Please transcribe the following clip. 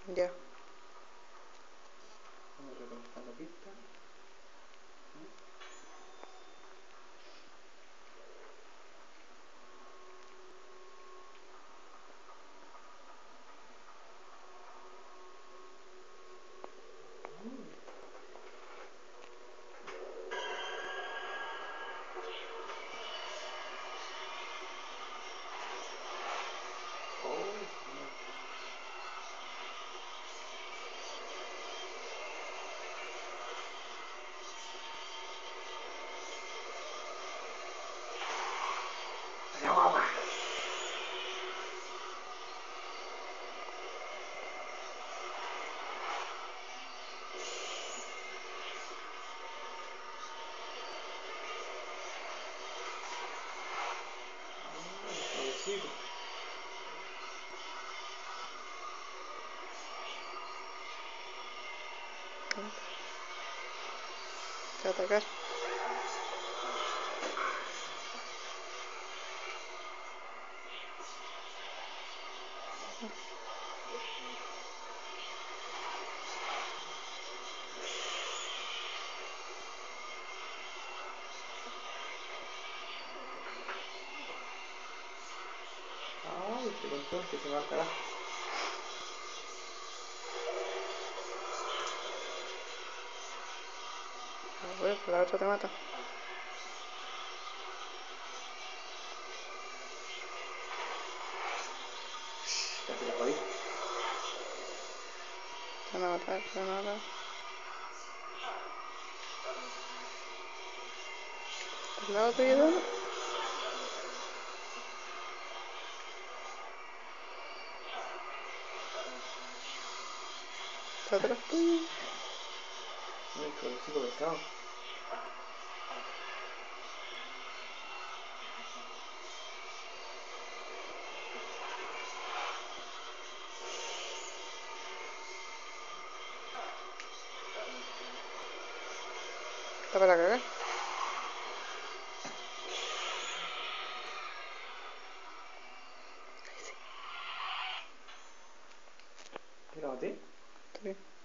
Ya. Vamos a reconectar la pista. Suavecito. Te va a atacar. Ay, este control que se va al carajo. A ver, la otra te mata. Casi la jodí. Te van a matar, te van a matar. ¿Al lado tuyo, Dana? ¿Está atrás tuyo? Ay, cabecito pesado. ¿Está para cagar? ¿Qué la maté? Sí.